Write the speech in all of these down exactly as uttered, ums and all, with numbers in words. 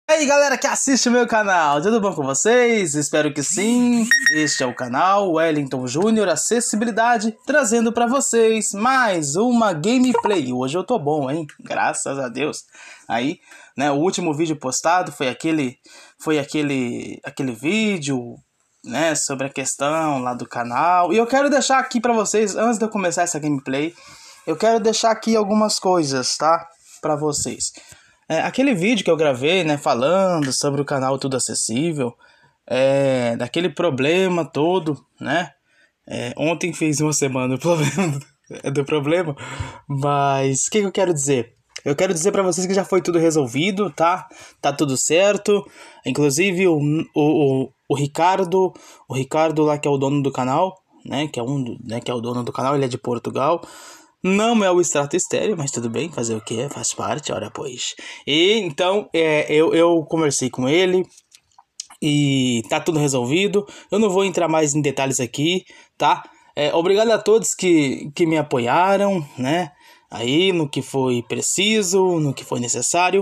E aí galera que assiste o meu canal, tudo bom com vocês? Espero que sim. Este é o canal Wellington Júnior Acessibilidade, trazendo pra vocês mais uma gameplay. Hoje eu tô bom, hein? Graças a Deus. Aí, né, o último vídeo postado foi aquele foi aquele aquele vídeo, né, sobre a questão lá do canal. E eu quero deixar aqui pra vocês, antes de eu começar essa gameplay, eu quero deixar aqui algumas coisas, tá? Pra vocês. É, aquele vídeo que eu gravei, né, falando sobre o canal Tudo Acessível, é, daquele problema todo, né, é, ontem fez uma semana o problema do problema, mas o que, que eu quero dizer? Eu quero dizer pra vocês que já foi tudo resolvido, tá? Tá tudo certo, inclusive o, o, o, o Ricardo, o Ricardo lá que é o dono do canal, né, que é um, né, que é o dono do canal, ele é de Portugal. Não é o extrato estéreo, mas tudo bem, fazer o que? Faz parte, ora pois. E então, é, eu, eu conversei com ele e tá tudo resolvido. Eu não vou entrar mais em detalhes aqui, tá? É, obrigado a todos que, que me apoiaram, né? Aí, no que foi preciso, no que foi necessário.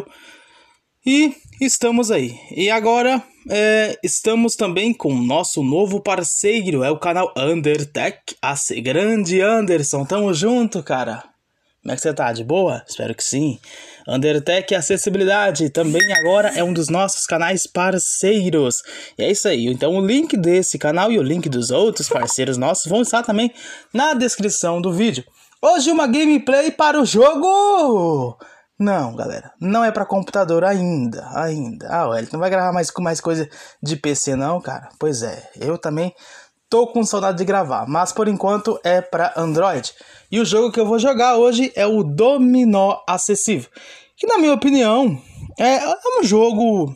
E estamos aí. E agora, é, estamos também com o nosso novo parceiro, é o canal Undertech. A grande Anderson, tamo junto, cara. Como é que você tá? De boa? Espero que sim. Undertech Acessibilidade também agora é um dos nossos canais parceiros. E é isso aí. Então o link desse canal e o link dos outros parceiros nossos vão estar também na descrição do vídeo. Hoje uma gameplay para o jogo... Não, galera, não é pra computador ainda, ainda. Ah, ué, ele não vai gravar mais com mais coisa de P C não, cara? Pois é, eu também tô com saudade de gravar, mas por enquanto é pra Android. E o jogo que eu vou jogar hoje é o Dominó Acessível, que na minha opinião é, é um jogo...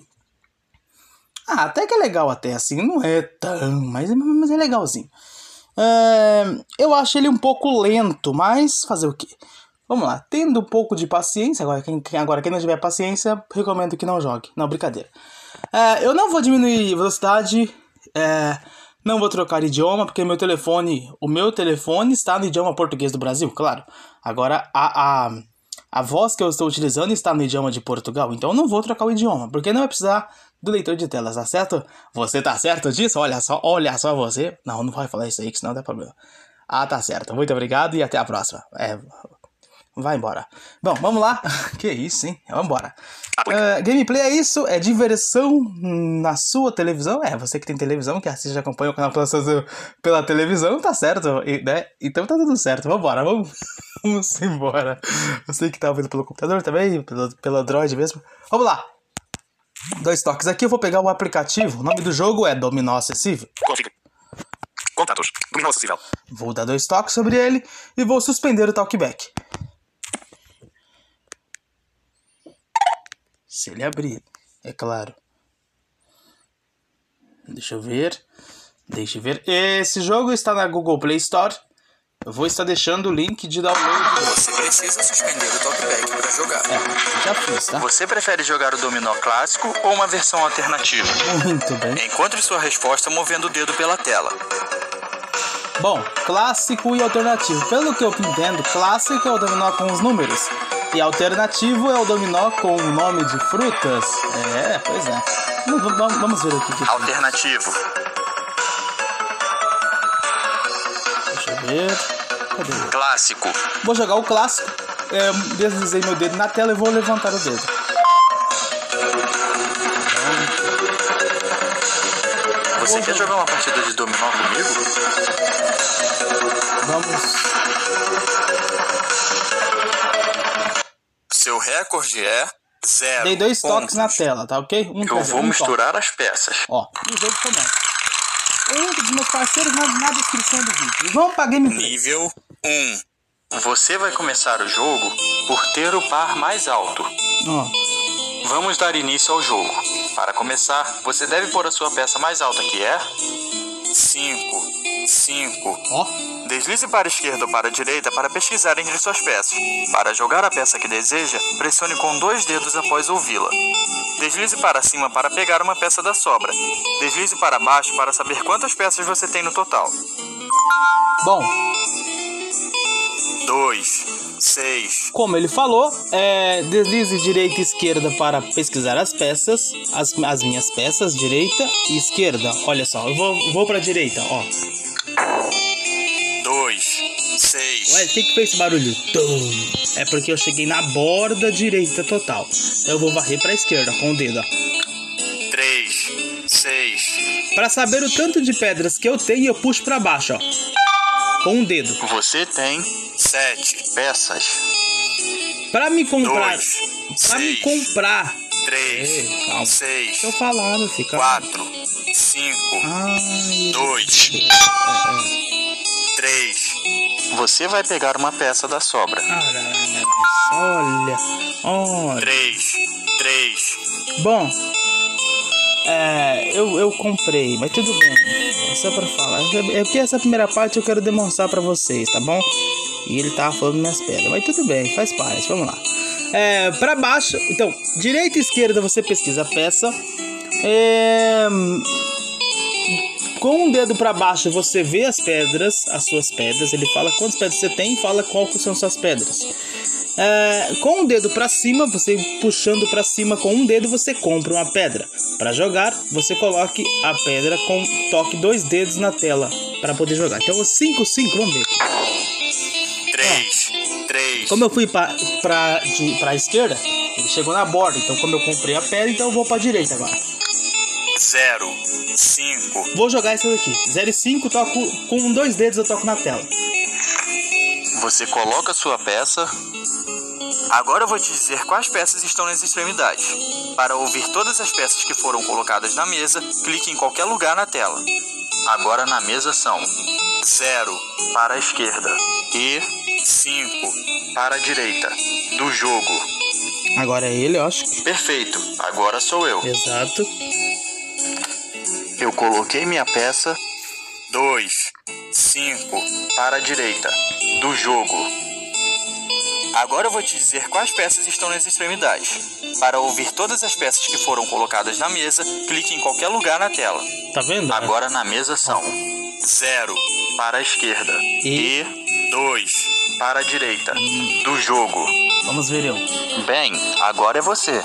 Ah, até que é legal até, assim, não é tão, mas, mas é legalzinho. É, eu acho ele um pouco lento, mas fazer o quê? Vamos lá, tendo um pouco de paciência, agora quem, agora quem não tiver paciência, recomendo que não jogue. Não, brincadeira. É, eu não vou diminuir velocidade, é, não vou trocar idioma, porque meu telefone, o meu telefone está no idioma português do Brasil, claro. Agora, a, a, a voz que eu estou utilizando está no idioma de Portugal, então eu não vou trocar o idioma, porque não vai precisar do leitor de telas, tá certo? Você tá certo disso? Olha só, olha só você. Não, não vai falar isso aí, que senão dá problema. Ah, tá certo. Muito obrigado e até a próxima. É... Vai embora. Bom, vamos lá. Que isso, hein? Vamos embora. Uh, gameplay é isso, é diversão na sua televisão. É, você que tem televisão, que assiste e acompanha o canal pela, pela televisão, tá certo, né? Então tá tudo certo. Vamos embora, vamos, vamos embora. Você que tá ouvindo pelo computador também, pelo, pelo Android mesmo. Vamos lá. Dois toques aqui, eu vou pegar o aplicativo. O nome do jogo é Dominó Acessível. Config. Contatos. Dominó Acessível. Vou dar dois toques sobre ele e vou suspender o talkback. Se ele abrir, é claro. Deixa eu ver. Deixa eu ver. Esse jogo está na Google Play Store. Eu vou estar deixando o link de download. Você precisa suspender o talkback para jogar. É, já fiz, tá? Você prefere jogar o dominó clássico ou uma versão alternativa? Muito bem. Encontre sua resposta movendo o dedo pela tela. Bom, clássico e alternativo. Pelo que eu entendo, clássico é o dominó com os números. E alternativo é o dominó com o nome de frutas. É, pois é. Vamos, vamos ver aqui. Que alternativo. Deixa eu ver. Cadê ele? Clássico. Vou jogar o clássico. É, deslizei meu dedo na tela e vou levantar o dedo. Você vou quer jogar uma partida de dominó comigo? Vamos. Seu recorde é zero. Dei dois pontos. toques na tela, tá ok? Um Eu vou um misturar toque. as peças. Ó, e o jogo começa. O link dos meus parceiros na, na descrição do vídeo. Vamos pra gameplay. Nível um. Você vai começar o jogo por ter o par mais alto. Ó. Vamos dar início ao jogo. Para começar, você deve pôr a sua peça mais alta, que é cinco. cinco. Ó. Deslize para a esquerda ou para a direita para pesquisar entre suas peças. Para jogar a peça que deseja, pressione com dois dedos após ouvi-la. Deslize para cima para pegar uma peça da sobra. Deslize para baixo para saber quantas peças você tem no total. Bom. dois. seis. Como ele falou, é, deslize direita e esquerda para pesquisar as peças, as, as minhas peças, direita e esquerda. Olha só, eu vou, vou para a direita, ó. dois, seis. Ué, o que que fez esse barulho? Tum. É porque eu cheguei na borda direita total. Então eu vou varrer para a esquerda com o dedo, ó. três, seis. Para saber o tanto de pedras que eu tenho, eu puxo para baixo, ó. Com um dedo. Você tem sete peças. Para me comprar, dois, para me seis, comprar. três, Ei, calma. seis, Deixa eu falar, meu filho. Calma. quatro, cinco, Ai, dois, é, é. três. Você vai pegar uma peça da sobra. Olha, olha. três, três. Bom, é, eu, eu comprei, mas tudo bem. Só pra falar. É porque essa primeira parte eu quero demonstrar pra vocês, tá bom? E ele tava falando minhas pedras, mas tudo bem, faz parte, vamos lá. É, pra baixo, então, direita e esquerda você pesquisa a peça. É, com um dedo pra baixo você vê as pedras, as suas pedras. Ele fala quantas pedras você tem e fala qual são suas pedras. É, com o dedo para cima, você puxando para cima com um dedo, você compra uma pedra. Para jogar, você coloque a pedra com toque dois dedos na tela para poder jogar. Então, cinco, cinco, vamos ver. três, três. Como eu fui para a esquerda, ele chegou na borda. Então, como eu comprei a pedra, então eu vou para a direita agora. zero, cinco. Vou jogar esse daqui. zero e cinco, toco com dois dedos, eu toco na tela. Você coloca sua peça. Agora eu vou te dizer quais peças estão nas extremidades. Para ouvir todas as peças que foram colocadas na mesa, clique em qualquer lugar na tela. Agora na mesa são zero para a esquerda e cinco para a direita do jogo. Agora é ele, eu acho. Perfeito, agora sou eu. Exato. Eu coloquei minha peça. dois, cinco para a direita do jogo. Agora eu vou te dizer quais peças estão nas extremidades. Para ouvir todas as peças que foram colocadas na mesa, clique em qualquer lugar na tela. Tá vendo? Agora na mesa são zero para a esquerda E? e dois para a direita do jogo. Vamos ver eu. Bem, agora é você.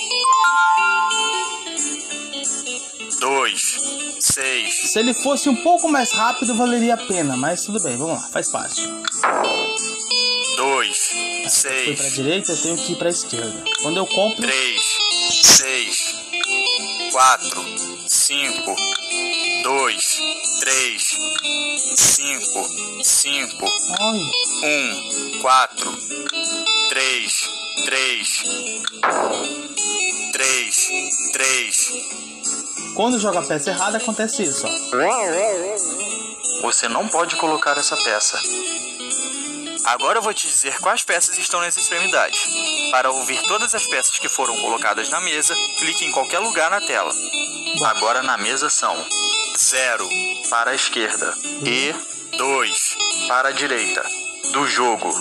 dois, seis. Se ele fosse um pouco mais rápido, valeria a pena, mas tudo bem, vamos lá, faz parte. dois, Se eu fui para a seis, direita, eu tenho que ir para a esquerda. Quando eu compro, três, seis, quatro, cinco, dois, três, cinco, cinco, olha, um, quatro, três, três, três, três. quando joga a peça errada, acontece isso, ó. Você não pode colocar essa peça. Agora eu vou te dizer quais peças estão nas extremidades. Para ouvir todas as peças que foram colocadas na mesa, clique em qualquer lugar na tela. Bom. Agora na mesa são zero para a esquerda e dois para a direita do jogo.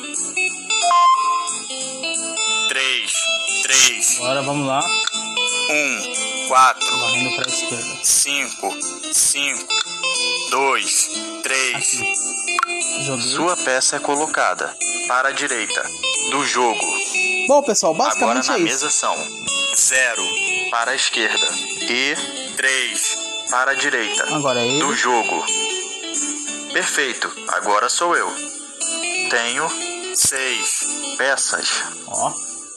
três, três, Agora vamos lá, um, quatro, varrendo para a esquerda. cinco, cinco, dois, três. Aqui. Joguei. Sua peça é colocada para a direita do jogo. Bom, pessoal, Agora basicamente na é isso. mesa são zero para a esquerda e três para a direita Agora é ele. do jogo. Perfeito, agora sou eu. Tenho seis peças. Ó,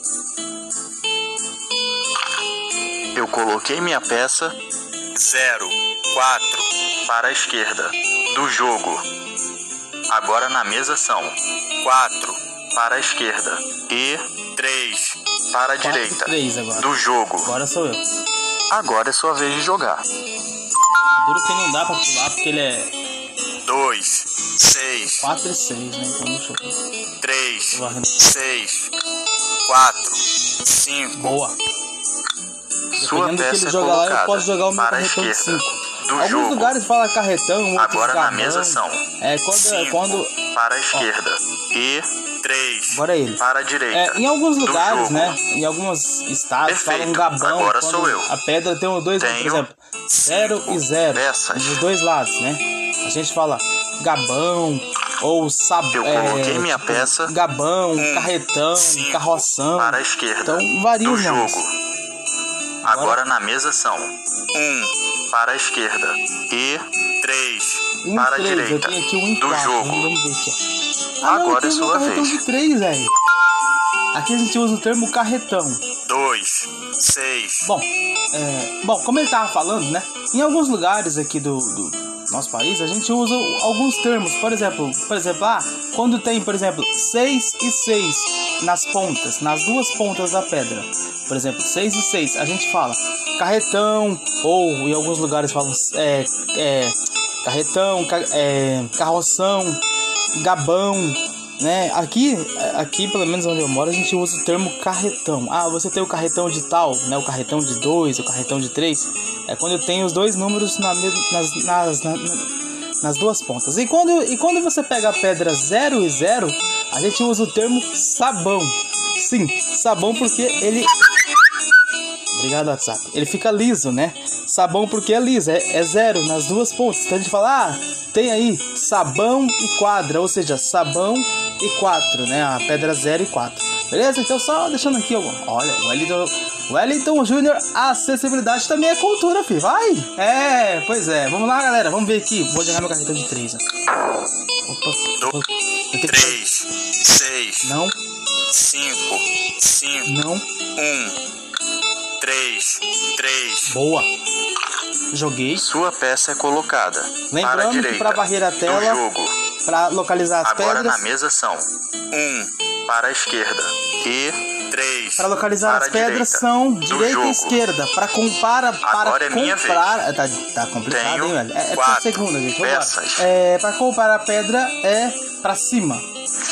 Eu coloquei minha peça zero, quatro para a esquerda do jogo. Agora na mesa são quatro para a esquerda e três para a quatro, direita três agora. do jogo. Agora sou eu. Agora é sua vez de jogar. Duro que não dá pra pular, porque ele é dois, seis, quatro e seis, né? Então deixa eu ver. três, Tô varrendo. seis, quatro, cinco. Boa. Sua Dependendo do que peça ele é jogar lá, eu colocada posso jogar o meu para a carretão de esquerda cinco. do Alguns jogo. lugares fala carretão, outros Agora na gabão. mesa são É quando, cinco quando para a esquerda e três Agora é ele. para a direita. É, em alguns do lugares, jogo. né? Em alguns estados Perfeito. falam gabão. Agora quando sou eu. A pedra tem os dois, por Tenho exemplo, zero cinco e zero. peças. Dos dois lados, né? A gente fala gabão, ou sab... Eu coloquei é, minha tipo, peça. Gabão, um, carretão, cinco, carroção. Para a esquerda. Então varia do os nomes. jogo. Agora, Agora na mesa são um para a esquerda e três um para três. a direita. Eu tenho aqui um em do quatro. jogo. Vamos ver aqui, ó. Ah, Agora não, é sua vez. De três, velho. Aqui a gente usa o termo carretão. dois, seis. Bom, é, bom, como ele tava falando, né? Em alguns lugares aqui do, do nosso país, a gente usa alguns termos. Por exemplo, por exemplo, ah, quando tem, por exemplo, seis e seis nas pontas, nas duas pontas da pedra. Por exemplo, seis e seis, a gente fala carretão, ou em alguns lugares falam é, é, carretão, car, é, carroção, gabão. Né? Aqui, aqui, pelo menos onde eu moro, a gente usa o termo carretão. Ah, você tem o carretão de tal, né? O carretão de dois, o carretão de três. É quando tem os dois números na, nas, nas, nas, nas duas pontas. E quando, e quando você pega a pedra zero e zero, a gente usa o termo sabão. Sim, sabão porque ele... Obrigado, WhatsApp. Ele fica liso, né? Sabão porque é liso, é, é zero nas duas pontas. Então a gente fala, ah, tem aí sabão e quadra, ou seja, sabão e quatro, né? A pedra zero e quatro. Beleza? Então só deixando aqui, ó. Olha, o Wellington, Wellington Júnior, acessibilidade também é cultura, filho. Vai! É, pois é. Vamos lá, galera. Vamos ver aqui. Vou jogar meu carretão de três, ó. Opa. três, seis. Não. cinco, cinco. Não. um. três, três. Boa. Joguei. Sua peça é colocada. Lembrando para a direita que para varrer a tela, do jogo. Para localizar as Agora pedras. Na mesa são um para a esquerda e três. Para localizar para as pedras são direita jogo. e esquerda. Para compara, para Agora é minha comprar, vez. Tá, tá complicado, Tenho hein, velho? É, é quatro pra segunda, gente. peças. É, para comparar a pedra é para cima.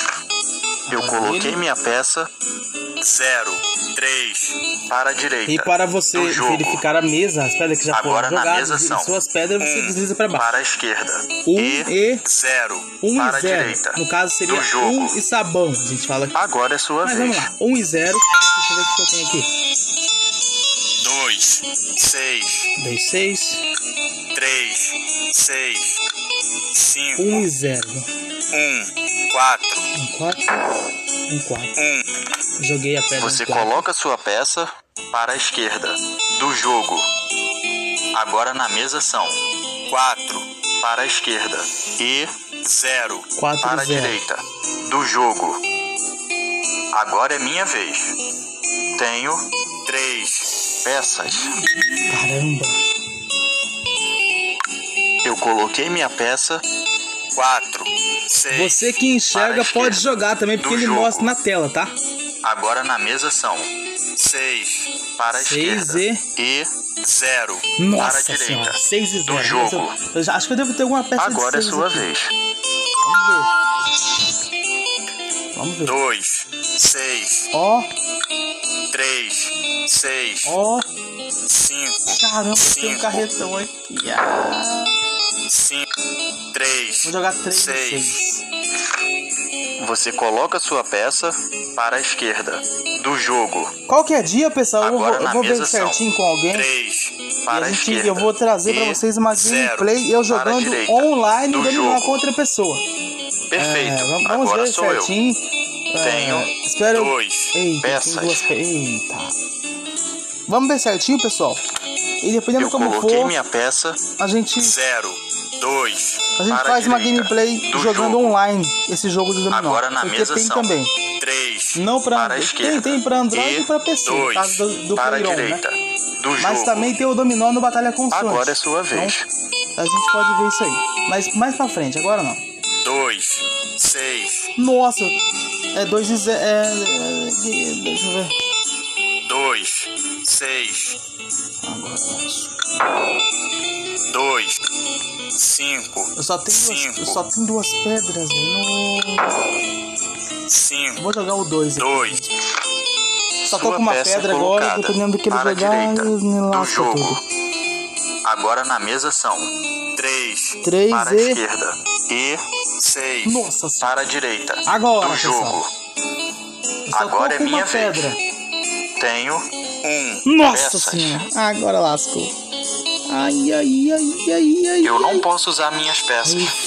Eu Agora coloquei ele. minha peça zero, três para a direita. E para você verificar a mesa, as pedras que já Agora foram jogadas, na mesa são suas pedras, você um desliza para baixo. para a esquerda Um e, e zero um para e zero. a direita. No caso seria do jogo. um e sabão, a gente fala aqui. Agora é sua Mas vez. vamos lá, um e zero. Deixa eu ver o que eu tenho aqui. dois, seis. dois, seis. três, seis. cinco. um e zero. um, quatro. um, quatro. um, quatro. um. Joguei a pedra. Você coloca sua peça para a esquerda do jogo. Agora na mesa são quatro para a esquerda e zero para a direita do jogo. Agora é minha vez. Tenho três peças. Caramba. Eu coloquei minha peça quatro, seis. Você que enxerga pode jogar também, porque ele jogo. mostra na tela, tá? Agora na mesa são seis para a esquerda e... e zero Nossa para a direita senhora, seis e zero. do jogo. Eu, eu já, acho que eu devo ter alguma peça Agora de é sua aqui. vez. Vamos ver. Vamos ver. dois, seis. Ó. três, seis. Ó. cinco. Caramba, cinco. tem um carretão aqui. Ah. cinco, três. Vou jogar três seis. e seis. Você coloca sua peça para a esquerda do jogo. Qualquer dia, pessoal, Agora, eu vou, eu vou ver certinho com alguém. três E para a a gente, esquerda. eu vou trazer pra vocês uma gameplay eu jogando online e dominar com outra pessoa. Perfeito. É, vamos Agora ver sou certinho. eu. É, Tenho espero... dois Eita, peças. tem duas pe... Eita. Vamos ver certinho, pessoal. E dependendo Eu como coloquei for, minha peça a gente, zero, dois. a gente para faz a uma direita gameplay do jogando jogo. online esse jogo de dominó. Agora na porque mesa tem são também. três Não pra para a esquerda. Tem, tem pra Android e, e pra P C, dois no caso do, do para Playron, a direita né? do Mas jogo. também tem o dominó no Batalha Constante. Agora é sua vez. Então, a gente pode ver isso aí. Mas mais pra frente, agora não. dois, seis. Nossa, é dois e zero. É, é, deixa eu ver. dois, seis. Agora dois, cinco. eu só tenho duas, cinco. eu só tenho duas pedras, velho. cinco. Vou jogar o dois aqui. dois. Só tô com uma pedra agora, dependendo do que ele para a jogar, direita ele me do lasca jogo. tudo. Agora na mesa são três Três para e... a esquerda e seis Nossa senhora. para a direita Agora, do jogo. pessoal. Eu só Agora tô é com minha uma pedra. vez. Tenho um. Nossa peças. senhora. Agora lascou. Ai, ai, ai, ai, ai. Eu não posso usar minhas peças. Ai.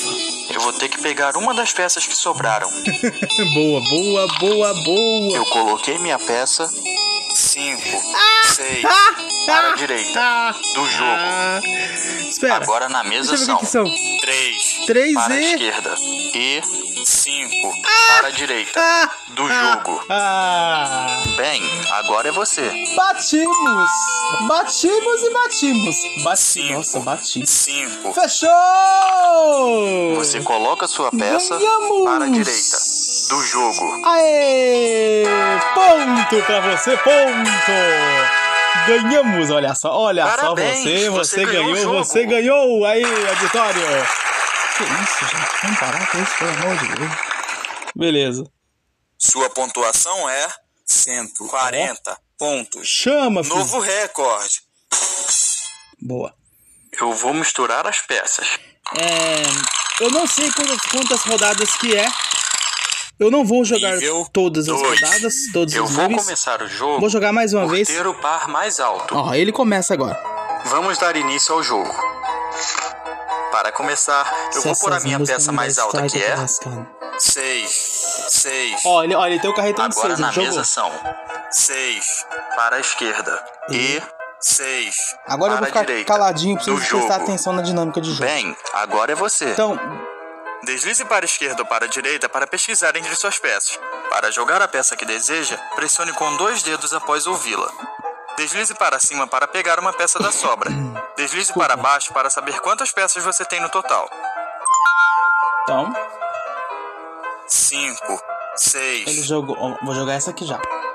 Eu vou ter que pegar uma das peças que sobraram. Boa, boa, boa, boa. Eu coloquei minha peça. Cinco, seis, Ah, para ah, a direita ah, do jogo. ah. Espera. Agora na mesa Deixa eu ver o que são que são. três, Três para a e- esquerda e cinco para a direita Ah, do ah, jogo. Ah. Bem, agora é você. Batimos. Batimos e batimos. Bati. Cinco. Nossa, bati. Cinco. Fechou! Você coloca sua peça Ganhamos! para a direita do jogo. Aê! Ponto pra você, ponto! Ganhamos, olha só, olha Parabéns, só você, você você ganhou o ganhou, jogo. você ganhou! Aí, auditório! Que isso, gente? Vamos parar com isso, pelo amor de Deus. Beleza. Sua pontuação é cento e quarenta pontos. Chama, filho. Novo recorde. Boa. Eu vou misturar as peças. É, eu não sei quantas, quantas rodadas que é. Eu não vou jogar Nível todas as dois. rodadas, todos Eu os vou níveis. começar o jogo Vou jogar mais uma por vez. ter o par mais alto. Ó, ele começa agora. Vamos dar início ao jogo. Para começar, eu vou pôr a minha peça mais alta, que é seis, seis. Ó, ele, ó, ele tem o carretão de Agora seis, na ele jogou. mesa são seis para a esquerda e seis Agora eu para vou ficar a direita caladinho pra do vocês jogo. prestar atenção na dinâmica de jogo. Bem, agora é você. Então, Deslize para a esquerda ou para a direita para pesquisar entre suas peças. Para jogar a peça que deseja, pressione com dois dedos após ouvi-la. Deslize para cima para pegar uma peça da sobra. Deslize para baixo para saber quantas peças você tem no total. então, Cinco, ele seis. jogou. Ó, vou jogar essa aqui já.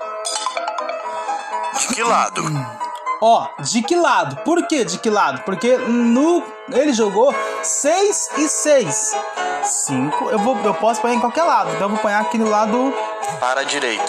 De que lado? Ó, de que lado? Por que de que lado? Porque no ele jogou seis e seis. cinco, eu vou eu posso pôr em qualquer lado. Então eu vou pôr aqui no lado. Para a direita.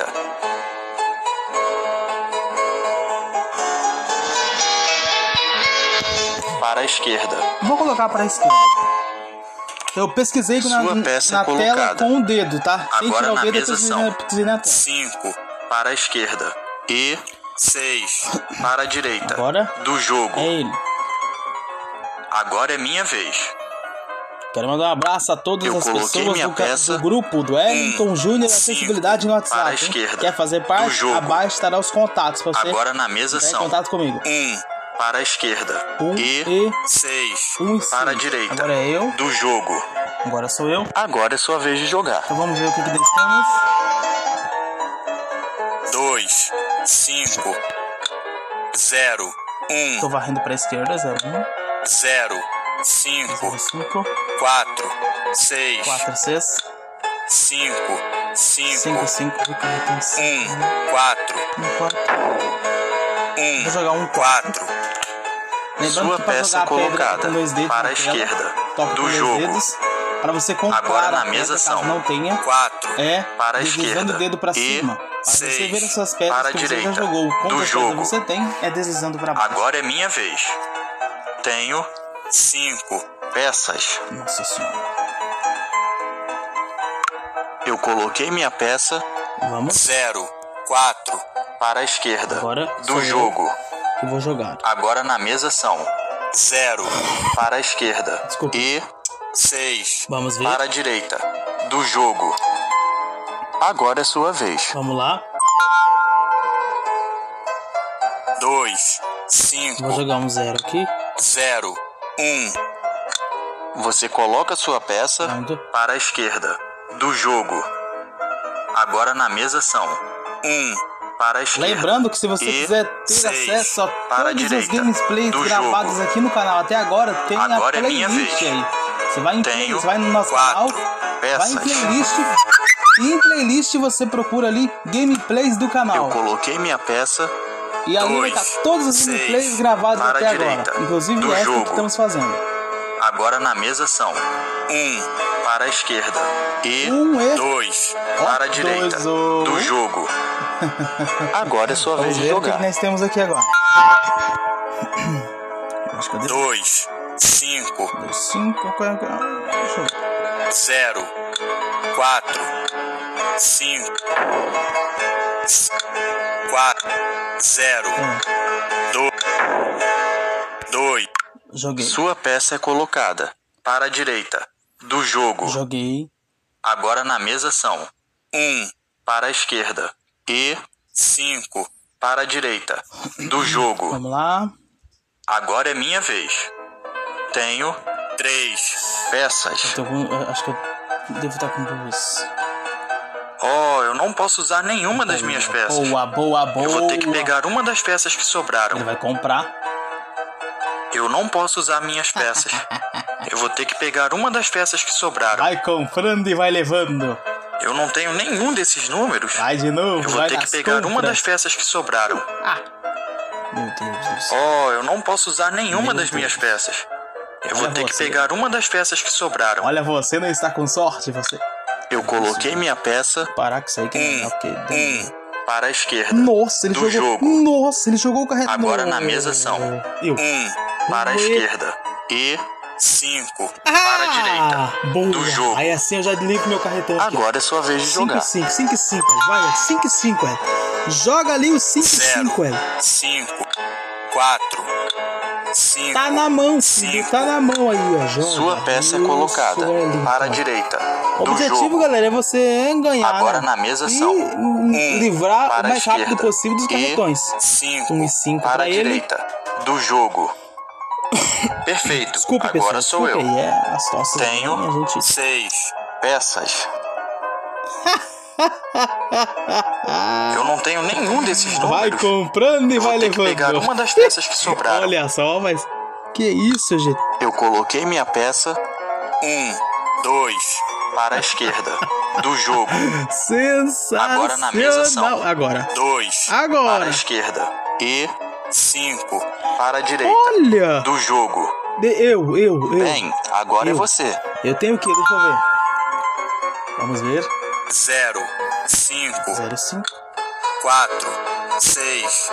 Para a esquerda. Vou colocar para a esquerda. Eu pesquisei na, Sua peça na é colocada. tela com o dedo, tá? Sem Agora tirar o na dedo, eu mesa pesquisei são na, pesquisei na tela. cinco para a esquerda e seis para a direita Agora do jogo. é ele. Agora é minha vez. Quero mandar um abraço a todas Eu as coloquei pessoas minha do, ca- peça. do grupo do Wellington Um, Júnior cinco Acessibilidade no para a WhatsApp. hein? esquerda Quer fazer do parte? jogo. Abaixo estará os contatos pra você Agora na mesa entrar em são contato comigo. um para a esquerda Um e e seis Um e para a seis. direita Agora é eu. do jogo. Agora sou eu. Agora é sua vez de jogar. Então vamos ver o que, que eles temos. Dois, cinco, zero, Tô um, varrendo pra esquerda. zero, um, zero, cinco, zero, cinco, quatro, seis, quatro, seis, cinco, cinco, cinco, cinco, um, quatro, um, quatro. um, Vou jogar um quatro. quatro. Lembrando Sua que pra peça jogar a pedra colocada com dois dedos para a na tela, esquerda toca do com dois jogo. dedos. Para você comprar Agora na a mesa pedra, são caso não tenha, quatro é para a deslizando esquerda o dedo para e cima. Para você seis ver as suas pedras para a que você já direita jogou. do Quantas jogo. pedras você tem, é deslizando para baixo. Agora é minha vez. Tenho cinco peças. Nossa senhora. Eu coloquei minha peça Vamos. zero, quatro para a esquerda Agora sou do eu. jogo. Eu vou jogar. Agora na mesa são zero para a esquerda Desculpa. e seis Vamos ver. para a direita do jogo. Agora é sua vez. Vamos lá. Dois, Vou cinco, jogar um zero aqui. zero, um. Você coloca sua peça Pronto. para a esquerda do jogo. Agora na mesa são um para a esquerda. Lembrando que se você e quiser ter seis acesso a para a todos os direita gameplays do gravados jogo. aqui no canal até agora, tem Agora a é minha playlist vez. aí. Você vai em Tenho playlist, vai no nosso canal, quatro vai em peças. playlist e em playlist você procura ali gameplays do canal. Eu coloquei minha peça E ali vai dois, estar todos os seis gameplays gravados para a até direita agora, inclusive do essa jogo. que estamos fazendo. Agora na mesa são um para a esquerda e Um e- dois Ó, para a direita dois, o- do jogo. Agora é sua Vamos vez de ver o que jogar. que nós temos aqui agora. Acho que eu deixo Dois, cinco, dois, cinco, qual- qual- deixa eu ver. zero, quatro, cinco, quatro, zero, É, dois, dois. joguei. Sua peça é colocada para a direita do jogo. Joguei. Agora na mesa são um para a esquerda e cinco para a direita do jogo. Vamos lá. Agora é minha vez. Tenho três peças. Eu tô com, eu acho que eu devo estar com duas. Oh, eu não posso usar nenhuma das minhas peças. Boa, boa, boa. Eu vou ter que pegar uma das peças que sobraram. Ele vai comprar. Eu não posso usar minhas peças. Eu vou ter que pegar uma das peças que sobraram. Vai comprando e vai levando. Eu não tenho nenhum desses números. Vai de novo. Eu vou vai ter que pegar compras. uma das peças que sobraram. Ah. Meu Deus do céu. Oh, eu não posso usar nenhuma Meu das Deus. minhas peças. Eu Olha vou ter você. que pegar uma das peças que sobraram. Olha, você não está com sorte, você. Eu coloquei minha peça Parar com isso aí que não é o que. um para a esquerda. Nossa, ele do jogou. jogo. Nossa, ele jogou o carreto. Agora na mesa são Eu. um para a Ué. esquerda e cinco Ah, para a direita boa. do jogo. Aí assim eu já ligo meu carretão aqui. Agora é sua vez de cinco jogar. cinco, cinco cinco, vai, cinco cinco, é. Joga ali o cinco cinco, é. cinco, quatro, cinco. Tá na mão, filho, cinco. tá na mão aí, ó. Joga. Sua peça é Isso, colocada Wellington. para a direita O do objetivo, jogo. galera, é você ganhar. Agora né? na mesa E são hum, um livrar para o a mais rápido esquerda possível dos e carretões. cinco Um e cinco para pra a ele. direita do jogo. Perfeito. Desculpa, Agora pessoal. sou Desculpa eu. aí, é a situação. Tenho A gente... seis peças. Eu não tenho nenhum desses Vai números. comprando e Eu vou vai ter que levando. pegar uma das peças que sobraram. Olha só, mas... Que isso, gente? Eu coloquei minha peça um, dois para a esquerda do jogo. Sensacional. Agora na mesa são Agora. dois Agora. para a esquerda e cinco para a direita Olha. do jogo. De- Eu, eu, eu. Bem, agora Eu. é você. Eu tenho o que? Deixa eu ver. Vamos ver. Zero, cinco, zero cinco. quatro, seis.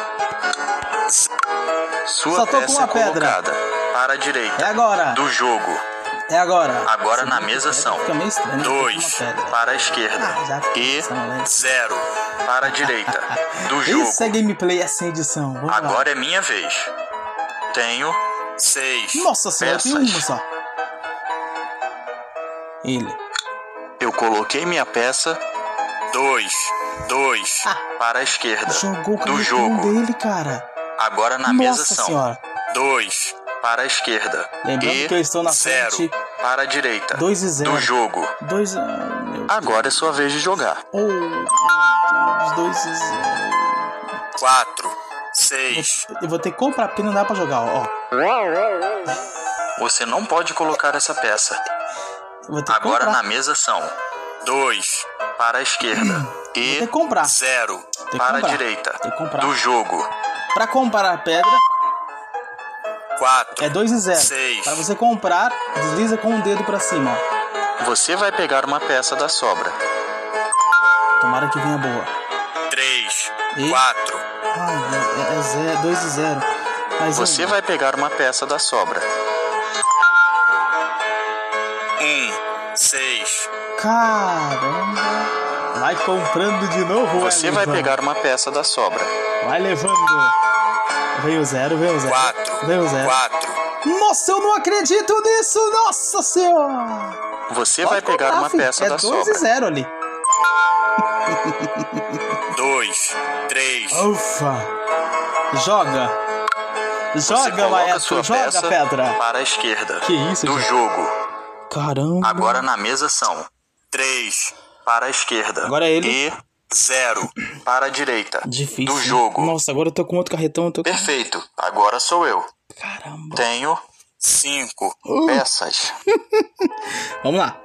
Sua Só tô peça com uma é pedra. colocada para a direita É agora. do jogo. É agora. Agora Essa na pedra mesa são fica meio estranho, né? dois Fica uma pedra. para a esquerda Ah, já fica e pensando, né? zero para a direita do jogo. Isso é gameplay, é sem edição. Vamos lá. Agora é minha vez. Tenho seis Nossa senhora, tem uma peças. só. Ele. Eu coloquei minha peça dois, dois Ah. para a esquerda Jogou o do carretão jogo. dele, cara. Agora na mesa Nossa são senhora. dois para a esquerda Lembrando e que eu estou na zero frente. para a direita Dois e zero. do jogo. Dois. Ai, meu Agora é sua vez de jogar. Oh, meu Deus, dois e zero. quatro, seis. Eu vou ter que comprar porque não dá pra jogar, ó. Você não pode colocar essa peça. Eu vou ter que Agora comprar. na mesa são dois para a esquerda Vou ter e que comprar. zero que para a comprar. direita Tem que comprar. do jogo. Pra comprar a pedra quatro, é dois e zero. seis. Pra você comprar, desliza com o dedo pra cima, ó. Você vai pegar uma peça da sobra. Tomara que venha boa. três, E? quatro. Ai, é, é zero, dois e zero. Mas Você um. vai pegar uma peça da sobra. um, seis. Caramba. Vai comprando de novo, Você vai Wellington. pegar uma peça da sobra. Vai levando. Vem o zero, vem o zero. quatro, Vem o zero. quatro. Nossa, eu não acredito nisso! Nossa senhora! Você Pode vai pegar comprar, uma filho. peça é da dois sobra. e zero ali. dois, três. Ufa! Joga! Você Joga, coloca maestro! sua Joga, peça pedra! para a esquerda Que isso, do gente? jogo. Caramba! Agora na mesa são três para a esquerda Agora ele. e zero para a direita Difícil. do jogo. Nossa, agora eu tô com outro carretão. Eu tô com... Perfeito. Agora sou eu. Caramba! Tenho cinco Uh. peças. Vamos lá!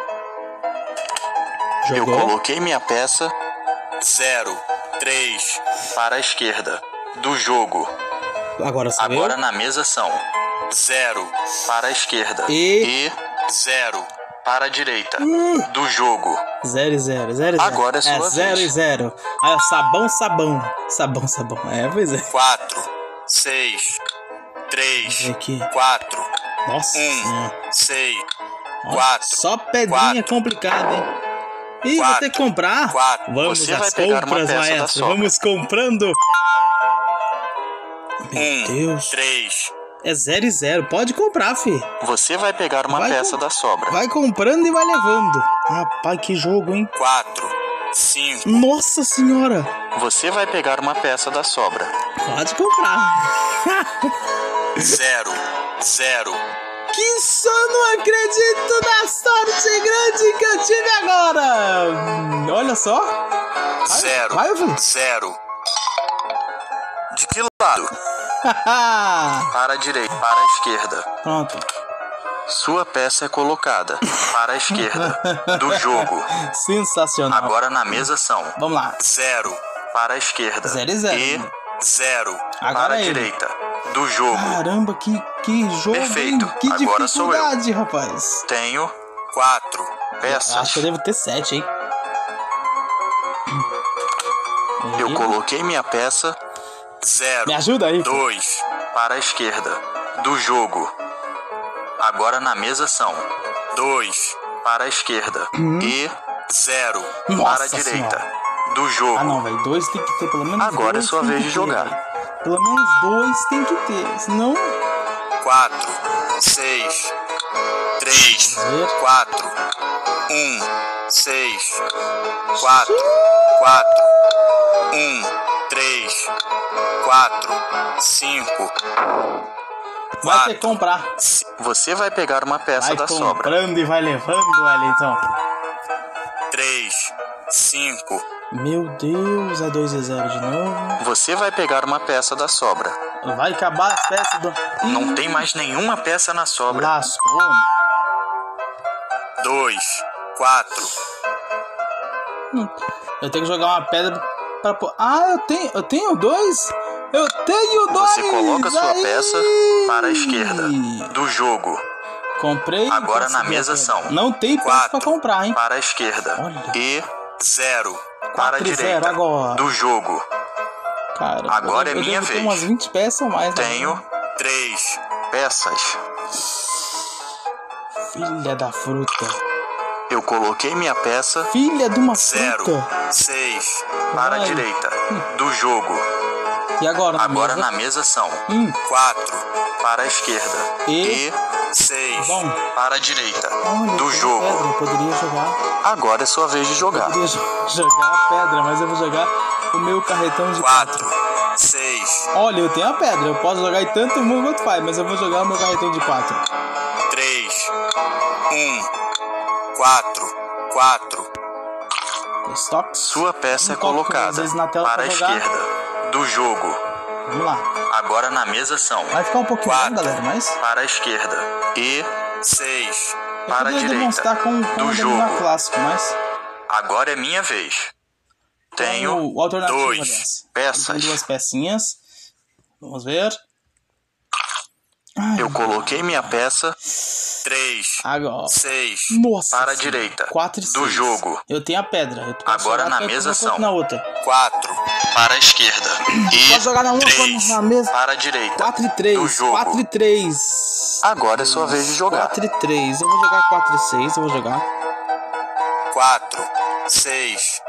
Eu Jogou. coloquei minha peça zero, três para a esquerda do jogo. Agora sou Agora eu. na mesa são zero para a esquerda E? e zero para a direita Uh. do jogo. Zero e zero, zero e zero. Agora é sua vez. zero e zero. Aí, ó, sabão, sabão. Sabão, sabão. É, pois é. quatro, seis, três, Vem aqui. quatro, Nossa um, senhora. seis, Ó, quatro, Só pedrinha quatro, complicada, hein? Ih, vou quatro, ter que comprar. quatro. Vamos Você às vai pegar uma compras, peça da maestro. sobra. Vamos comprando. Meu um, Deus. três, É zero e zero. Pode comprar, fi. Você vai pegar uma Vai peça com- da sobra. Vai comprando e vai levando. Rapaz, que jogo, hein? quatro, cinco. Nossa senhora. Você vai pegar uma peça da sobra. Pode comprar. zero, zero. Que só não acredito na sorte grande que eu tive agora. Hum, Olha só. Zero, vai, vai. zero. De que lado? Para a direita, para a esquerda. Pronto. Sua peça é colocada para a esquerda do jogo. Sensacional. Agora na mesa são Vamos lá. zero para a esquerda Zero e zero. e zero Agora para a ele. direita do jogo. Caramba, que, que jogo, Perfeito. hein? Que Agora sou eu. dificuldade, rapaz. Tenho quatro peças. Acho que eu devo ter sete, hein? Eu E- coloquei minha peça zero, Me ajuda aí. pô. dois para a esquerda do jogo. Agora na mesa são dois para a esquerda e zero Uhum. Nossa para a direita Senhora. do jogo. Ah, não, velho. Dois tem que ter, pelo menos Agora dois é sua tem vez que de ter, jogar. velho. Pelo menos dois tem que ter. Senão, quatro, seis, três, Vamos ver. quatro, um, seis, quatro, quatro, um, três, quatro, cinco. vai ter que comprar. Você vai pegar uma peça Vai da sobra. comprando e vai levando, Wellington. três, cinco. Meu Deus, é dois e zero de novo. Você vai pegar uma peça da sobra. Vai acabar as peças do... Não tem mais nenhuma peça na sobra. Lascou. dois, quatro. Eu tenho que jogar uma pedra pra... pôr- Ah, eu tenho, eu tenho dois? Eu tenho dois! Você coloca sua Aí! peça para a esquerda do jogo. Comprei. Agora consegui na a mesa pedra. são Não tem peça quatro pra comprar, hein? para a esquerda Olha. e zero para a quatro e zero direita agora. do jogo. Cara, Agora eu, é eu minha devo ter vez. umas vinte peças ou mais. né? Tenho três peças. Filha da fruta. Eu coloquei minha peça Filha de uma zero, fruta. seis para a Vai. direita do jogo. E agora na Agora mesa? na mesa são Hum. quatro para a esquerda E? e seis Bom. para a direita Olha, do tem jogo. pedra, eu poderia jogar. Agora é sua vez de Eu jogar. poderia jo- jogar a pedra, mas eu vou jogar o meu carretão de quatro, seis, Olha, eu tenho a pedra, eu posso jogar em tanto mundo quanto faz, mas eu vou jogar o meu carretão de quatro. três, um, quatro, quatro. Stocks. Sua peça é Um toque, às colocada vezes, na tela para a pra jogar. esquerda do jogo. Vamos lá. Agora na mesa são Vai ficar um pouquinho quatro longo, galera, mas... para a esquerda e seis Eu para a poderia direita demonstrar com, com do o jogo. dominó clássico, mas... Agora é minha vez. Tenho com o alternativo, dois aliás. peças. Tem duas pecinhas. Vamos ver. Ai, Eu coloquei minha peça três, agora. seis Nossa para a senhora. direita quatro e do seis. jogo. Eu tenho a pedra. Eu posso Agora jogar na tanto mesa uma quanto são na outra. quatro para a esquerda e Posso jogar na uma três quando na mesa. para a direita quatro e do três. jogo. quatro e três. Agora é sua vez de jogar. quatro e três. Eu vou jogar quatro e seis. Eu vou jogar. quatro, seis.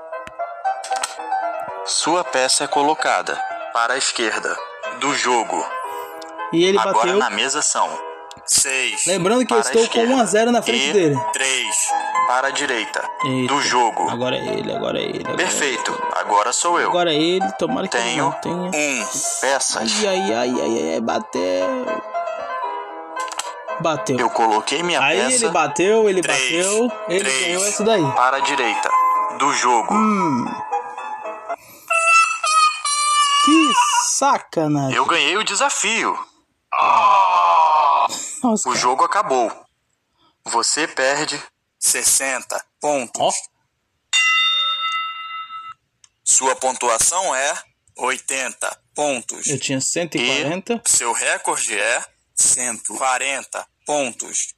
Sua peça é colocada para a esquerda do jogo. E ele Agora bateu. na mesa são seis. Lembrando que eu para a estou com esquerda um a zero na frente e dele. três para a direita Eita. do jogo. Agora é ele, agora é ele. Agora Perfeito. É ele. Agora sou eu. Agora é ele. Tomara que ele Tenho não tenha. um peças. Ai, ai, ai, ai, ai, bateu. Bateu. Eu coloquei minha Aí peça ele bateu, ele três, bateu. Ele três ganhou essa daí. para a direita do jogo. Hum. Que sacanagem. Eu ganhei o desafio. Nossa, O cara. jogo acabou. Você perde sessenta pontos. Ó. Sua pontuação é oitenta pontos. Eu tinha cento e quarenta. E seu recorde é cento e quarenta pontos.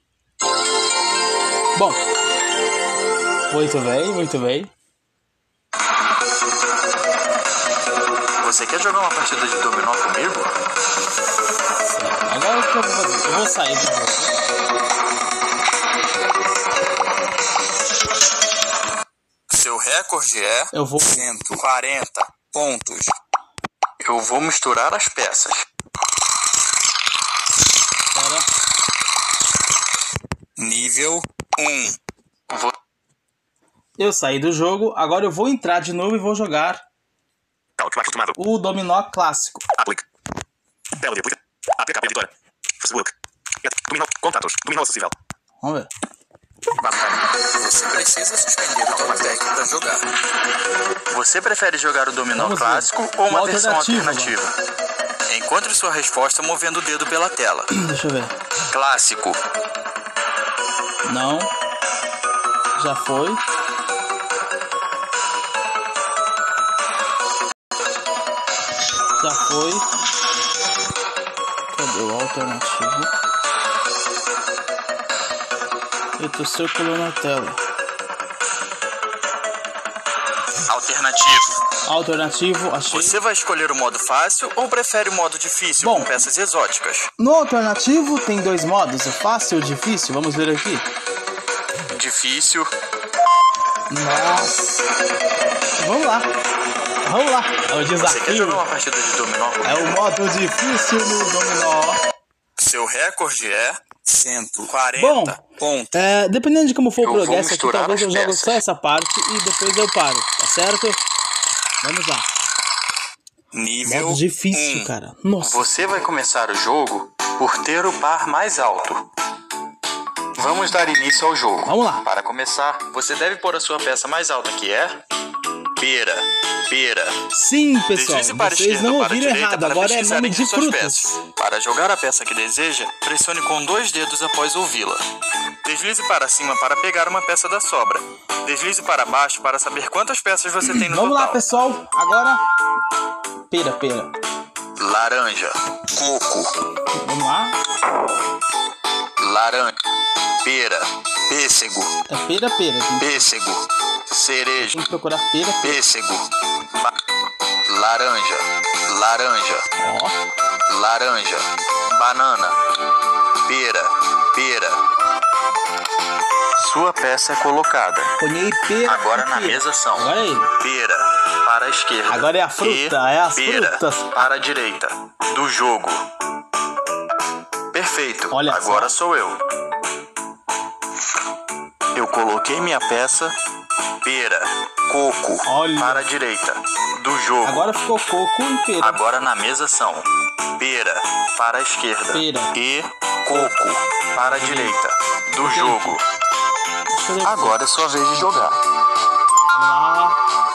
Bom. Muito bem, muito bem. Você quer jogar uma partida de dominó comigo? Agora o que eu vou fazer? Eu vou sair do jogo. Seu recorde é Eu vou. cento e quarenta pontos. Eu vou misturar as peças. Nível um. Vo... Eu saí do jogo, agora eu vou entrar de novo e vou jogar o dominó clássico. Aplique. Tela de aplica. A P K editora. Facebook. Dominó. Contatos. Dominó acessível. Vamos ver. Você precisa suspender o TalkBack para jogar. Você prefere jogar o dominó Vamos ver. clássico ou uma Uma versão alternativa, alternativa? Encontre sua resposta movendo o dedo pela tela. Deixa eu ver. Clássico. Não. Já foi. Já foi. Cadê o alternativo? Eu tô circulando na tela. Alternativo. Alternativo, achei. Você vai escolher o modo fácil ou prefere o modo difícil Bom. com peças exóticas? No alternativo tem dois modos, o fácil e o difícil. Vamos ver aqui. Difícil. Nossa. Vamos lá. Vamos lá. É o Você quer desafio. jogar uma partida de dominó É comigo? o modo difícil no dominó. Seu recorde é cento e Bom, quarenta pontos. É, dependendo de como for o Eu vou progresso aqui, misturar talvez eu as jogo peças. só essa parte e depois eu paro, tá certo? Vamos lá. Nível Modo difícil, um. cara. Nossa. Você vai começar o jogo por ter o par mais alto. Vamos dar início ao jogo. Vamos lá. Para começar, você deve pôr a sua peça mais alta, que é pera, pera. Sim, pessoal, Deslize para a vocês esquerda não ou para a ouviram direita errado, para agora é pesquisar nome entre de suas frutas. peças. Para jogar a peça que deseja, pressione com dois dedos após ouvi-la. Deslize para cima para pegar uma peça da sobra. Deslize para baixo para saber quantas peças você tem no Vamos total. lá, pessoal, agora... Pera, pera. Laranja, coco, Vamos lá. laranja, pera, pêssego, É pera, pera. Tem pêssego, cereja, que procurar pera, pera. pêssego, ba- laranja, laranja, Ó, laranja, banana, pera, pera. Sua peça é colocada. ponhei pera Agora e na pera. mesa são Agora é ele. pera para a esquerda. Agora é a fruta, e é as pera frutas. para a direita do jogo. Perfeito. Olha só. Agora sou eu. Eu coloquei minha peça pera, coco Olha. para a direita do jogo. Agora ficou coco e pera. Agora na mesa são pera para a esquerda Pera. e coco para a direita do Entendi. jogo. Deixa eu ver. Agora é sua vez de jogar. Vamos lá.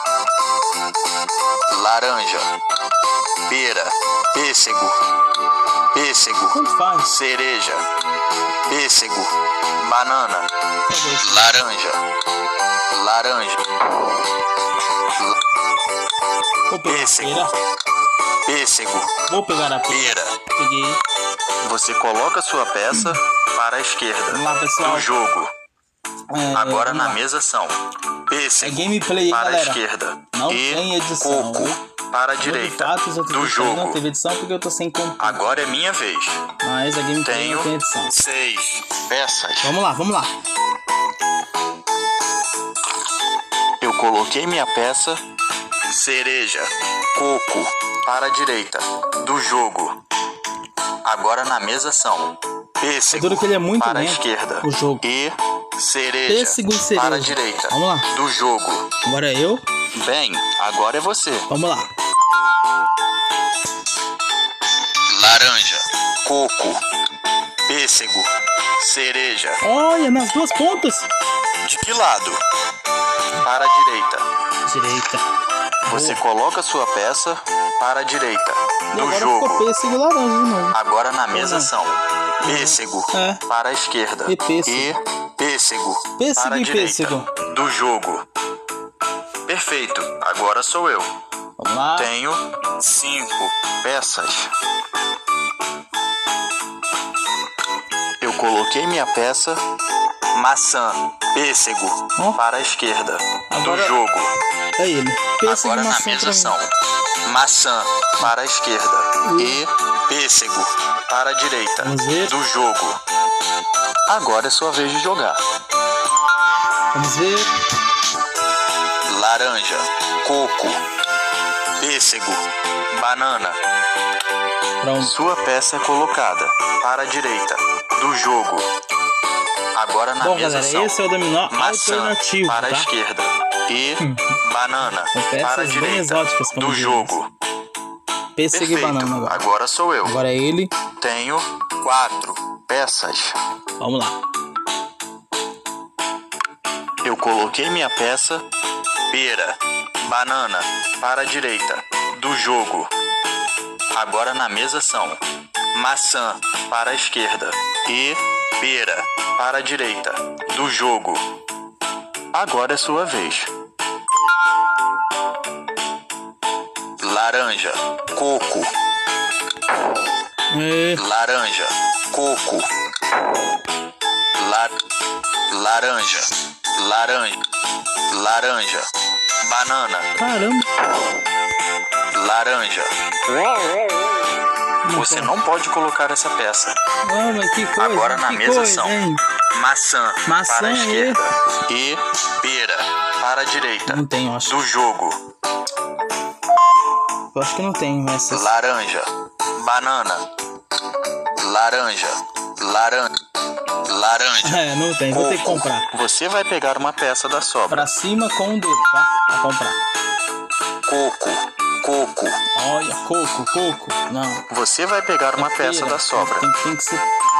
Laranja, pera, pêssego, pêssego, Quanto faz? cereja, pêssego, banana, Cadê? laranja, laranja, Vou pegar a pêssego, pera. pêssego, Vou pegar a pera. pera. Peguei. Você coloca sua peça para a esquerda Vamos lá, pessoal. do jogo. É, Agora vamos na lá. mesa são É pêssego gameplay, hein, para a galera? esquerda Não e tem edição, coco viu? para a Eu, de direita fato, os outros do vídeos aí não jogo. teve edição porque eu tô sem conta. Agora é minha vez. Mas a gameplay Tenho não tem edição. seis peças. Vamos lá, vamos lá. Eu coloquei minha peça cereja, coco para a direita do jogo. Agora na mesa são É pêssego duro que ele é muito para a lento, esquerda o jogo. e cereja, Pêssego e cereja. para a direita Vamos lá. do jogo. Agora é eu. Bem, agora é você. Vamos lá. Laranja, coco, pêssego, cereja. Olha, nas duas pontas. De que lado? Para a direita. Direita. Você Boa. coloca sua peça para a direita E do agora jogo. ficou pêssego e laranja de novo. Agora na mesa Uhum. são pêssego É. para a esquerda E pêssego. e pêssego Pêssego para a e direita pêssego. do jogo. Perfeito, agora sou eu. Vamos lá. Tenho cinco peças. Eu coloquei minha peça maçã, pêssego Ó. para a esquerda Agora- do jogo. É ele. Pêssego Agora e na maçã mesa pra mim. são maçã para a esquerda e pêssego para a direita Vamos ver. do jogo. Agora é sua vez de jogar. Vamos ver. Laranja, coco, pêssego, banana. Pronto. Sua peça é colocada para a direita do jogo. Agora na Bom, mesa galera, são esse é o dominó maçã alternativo, para tá? a esquerda e banana Com peças para a bem direita exóticas, como do diz. jogo. Pêssego e Perfeito. banana agora. Agora sou eu. Agora é ele. Tenho quatro peças. Vamos lá. Eu coloquei minha peça pera, banana para a direita do jogo. Agora na mesa são maçã para a esquerda e pera para a direita do jogo. Agora é sua vez. Laranja, coco. É. Laranja, coco. La... Laranja, laranja, laranja, banana, Caramba. laranja. Você não pode colocar essa peça. Ah, mas que coisa. Agora na que mesa coisa, são hein? maçã, Maçã para a e- esquerda e pera para a direita Não tem, eu acho. do jogo. Eu acho que não tem essas. Laranja, banana, laranja, laranja, laranja. É, não tem. Vou ter que coco. comprar. Você vai pegar uma peça da sobra. Pra cima com o dedo, tá? Pra comprar. Coco, coco. Olha, coco, coco. Não. Você vai pegar uma É peça pera. da sobra. Tem, tem que ser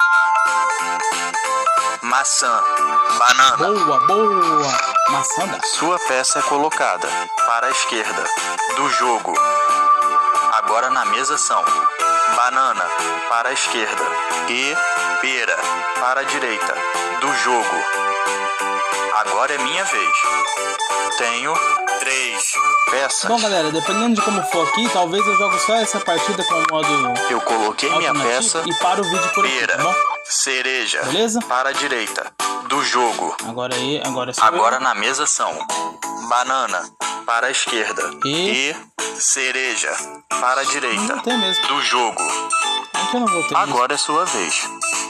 Maçã, banana. boa, boa. Maçã dá. Sua peça é colocada para a esquerda do jogo. Agora na mesa são banana para a esquerda e pera para a direita do jogo. Agora é minha vez. Tenho três peças. Bom, galera, dependendo de como for aqui, talvez eu jogue só essa partida com o modo Eu coloquei minha alternativo peça e paro o vídeo por aqui, pera, tá bom? cereja Beleza? para a direita do jogo. Agora aí, agora é só Agora eu. na mesa são banana para a esquerda E? e cereja para a direita Não tem mesmo. do jogo. Aqui eu não vou ter isso. Agora é sua vez.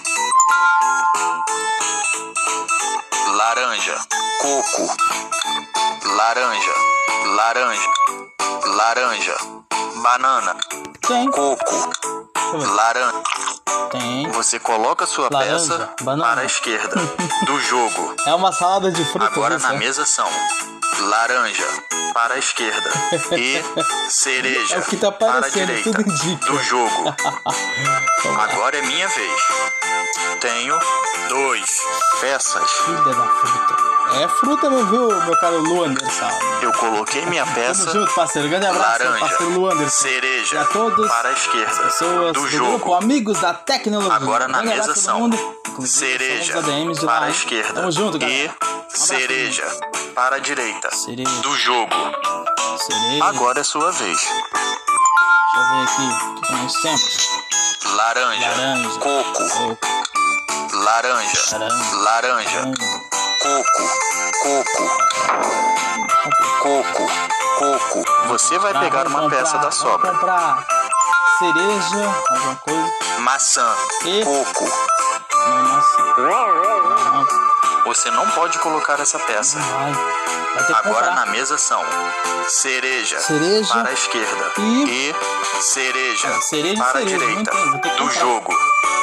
Laranja, coco. Laranja, laranja, laranja, banana, Tem, coco, deixa eu ver. laranja. Tem. Você coloca sua Laranja, peça banana. para a esquerda do jogo. É uma salada de frutas. Agora isso, na é? mesa são laranja para a esquerda e cereja É o que tá para a aparecendo, direita tudo indica. do jogo. Vamos lá. Agora é minha vez. Tenho dois peças. Filha da fruta. É fruta, meu, viu, meu caro Lu Anderson? Eu coloquei minha Tamo peça junto, parceiro. Grande abraço, laranja, parceiro Lu Anderson. E cereja a todos, para a esquerda pessoas do do jogo. grupo Amigos da Tecnologia. Agora na Grande mesa abraço a são todo mundo, inclusive cereja somos A D Ms de lá, para a hein? esquerda Tamo junto, e galera. cereja para a direita Cereja. do jogo. Cereja. Agora é sua vez. Deixa eu ver aqui. O que nós temos? Laranja, Laranja. coco, Coco. laranja, Laranja. laranja, Laranja. coco, coco, coco, coco. Você vai Comprar, pegar vamos uma comprar, peça da vamos sobra. comprar cereja, alguma coisa. Maçã, E- coco. Não, nossa. Não, Você não pode colocar essa peça. vai. Vai ter que Agora comprar. na mesa são cereja, Cereja para a esquerda e- e, cereja, É, cereja e para cereja, a não direita tem, vou ter que do comprar. jogo.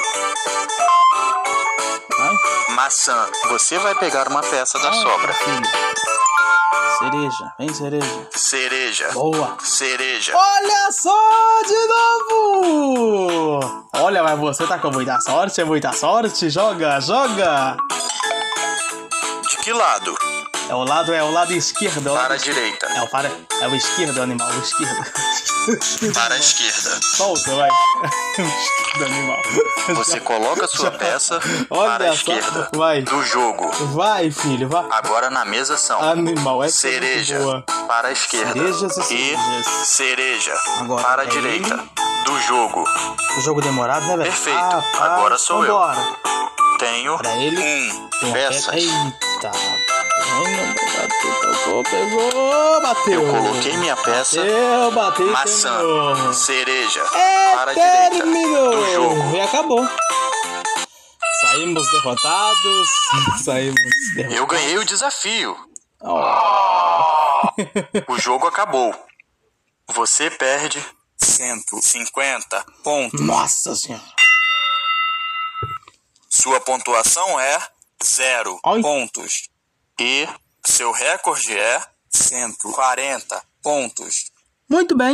Vai. Maçã. Você vai pegar uma peça da Vai, sobra. filho. Cereja, vem cereja. Cereja, Boa. cereja. Olha só de novo! Olha, mas você tá com muita sorte, é muita sorte. Joga, joga. De que lado? É o lado, é o lado esquerdo. É o Para lado a direita. É o, para, é o esquerdo, o animal, o esquerdo. Para a esquerda. Solta, vai. O esquerdo, animal. Você coloca sua peça Olha para a só, esquerda vai. do jogo. Vai, filho, vai. Agora na mesa são Animal, essa é cereja muito boa. para a esquerda Cerejas e e cerejas. cereja Agora para a é direita ele. do jogo. O jogo demorado, né, velho? Perfeito. Rapaz, Agora sou eu. vambora. Tenho Pra ele. um Tem a peças. pe- Eita. Ai, não, bateu, tocou, pegou, bateu. Eu coloquei minha peça Bateu, bateu, maçã, terminou. cereja É, para a direita terminou. do jogo. E acabou. Saímos derrotados. Saímos derrotados. Eu ganhei o desafio. Oh. O jogo acabou. Você perde cento e cinquenta pontos. Nossa senhora. Sua pontuação é zero Oi. pontos. E seu recorde é cento e quarenta pontos. Muito bem.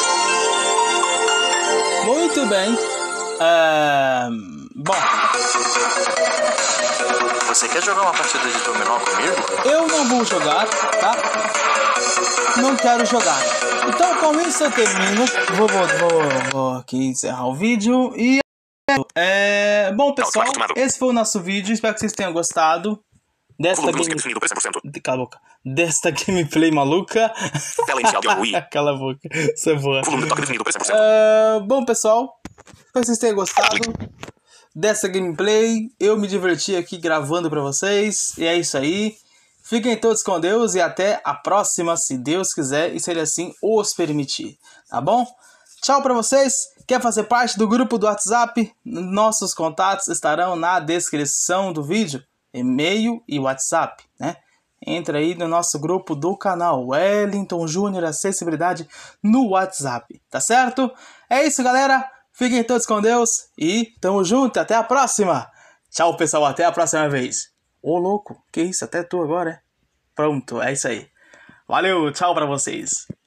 Muito bem. É... Bom, Você quer jogar uma partida de dominó comigo? eu não vou jogar, tá? Não quero jogar. Então, com isso eu termino. Vou, vou, vou, vou aqui encerrar o vídeo. E... É... Bom, pessoal, esse foi o nosso vídeo. Espero que vocês tenham gostado. Desta Volume game... definido por cem por cento. Cala a boca. Desta gameplay maluca. Tela inicial de Wii. Cala a boca. Isso é boa. Volume do toque definido por cem por cento. Uh, bom, pessoal, espero que vocês tenham gostado dessa gameplay. Eu me diverti aqui gravando pra vocês. E é isso aí. Fiquem todos com Deus e até a próxima, se Deus quiser e se Ele assim os permitir. Tá bom? Tchau pra vocês. Quer fazer parte do grupo do WhatsApp? Nossos contatos estarão na descrição do vídeo. E-mail e WhatsApp, né? Entra aí no nosso grupo do canal Wellington Júnior Acessibilidade no WhatsApp, tá certo? É isso, galera. Fiquem todos com Deus e tamo junto. Até a próxima. Tchau, pessoal. Até a próxima vez. Ô, louco. Que isso? Até tu agora, é? Pronto, é isso aí. Valeu. Tchau pra vocês.